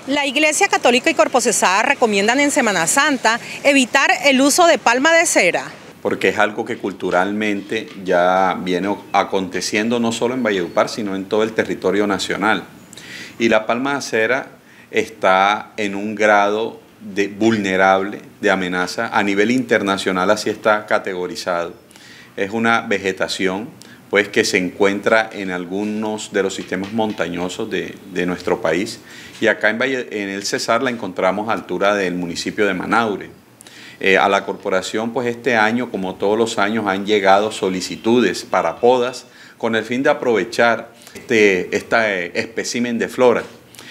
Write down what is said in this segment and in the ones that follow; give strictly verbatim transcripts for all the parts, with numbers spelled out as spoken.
La Iglesia Católica y Corpo Cesada recomiendan en Semana Santa evitar el uso de palma de cera. Porque es algo que culturalmente ya viene aconteciendo no solo en Valledupar, sino en todo el territorio nacional. Y la palma de cera está en un grado de vulnerable, de amenaza, a nivel internacional así está categorizado. Es una vegetación pues, que se encuentra en algunos de los sistemas montañosos de, de nuestro país. Y acá en, Valle, en el Cesar la encontramos a altura del municipio de Manaure. Eh, a la corporación, pues este año, como todos los años, han llegado solicitudes para podas con el fin de aprovechar este, este espécimen de flora.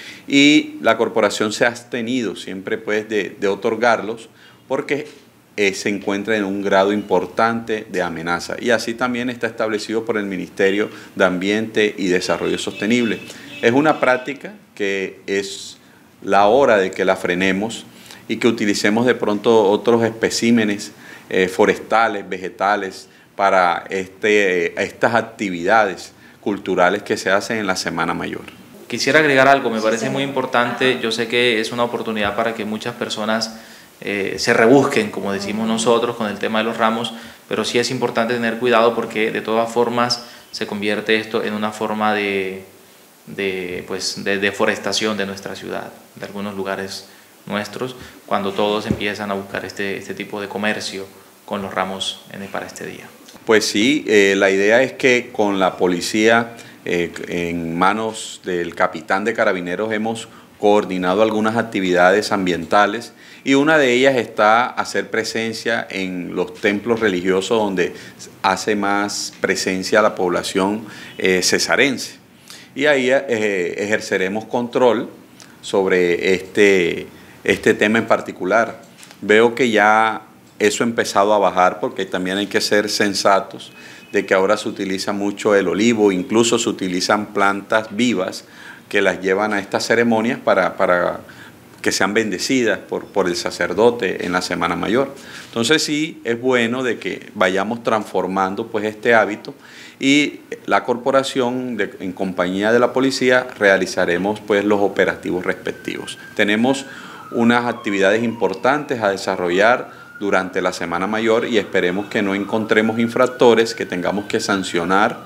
Y la corporación se ha abstenido siempre pues, de, de otorgarlos porque eh, se encuentra en un grado importante de amenaza. Y así también está establecido por el Ministerio de Ambiente y Desarrollo Sostenible. Es una práctica que es la hora de que la frenemos y que utilicemos de pronto otros especímenes eh, forestales, vegetales, para este, eh, estas actividades culturales que se hacen en la Semana Mayor. Quisiera agregar algo, me parece muy importante, yo sé que es una oportunidad para que muchas personas eh, se rebusquen, como decimos nosotros, con el tema de los ramos, pero sí es importante tener cuidado porque de todas formas se convierte esto en una forma de, de, pues, de deforestación de nuestra ciudad, de algunos lugares nuestros, cuando todos empiezan a buscar este, este tipo de comercio con los ramos en, para este día. Pues sí, eh, la idea es que con la policía eh, en manos del capitán de Carabineros hemos coordinado algunas actividades ambientales y una de ellas está hacer presencia en los templos religiosos donde hace más presencia la población eh, cesarense. Y ahí eh, ejerceremos control sobre este este tema en particular. Veo que ya eso ha empezado a bajar porque también hay que ser sensatos de que ahora se utiliza mucho el olivo, incluso se utilizan plantas vivas que las llevan a estas ceremonias para, para que sean bendecidas por, por el sacerdote en la Semana Mayor. Entonces sí es bueno de que vayamos transformando pues, este hábito y la corporación de, en compañía de la policía realizaremos pues, los operativos respectivos. Tenemos unas actividades importantes a desarrollar durante la Semana Mayor y esperemos que no encontremos infractores que tengamos que sancionar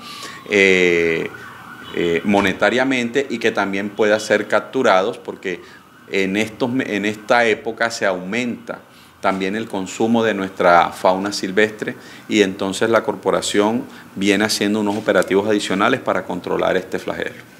eh, eh, monetariamente y que también puedan ser capturados porque en, estos, en esta época se aumenta también el consumo de nuestra fauna silvestre y entonces la corporación viene haciendo unos operativos adicionales para controlar este flagelo.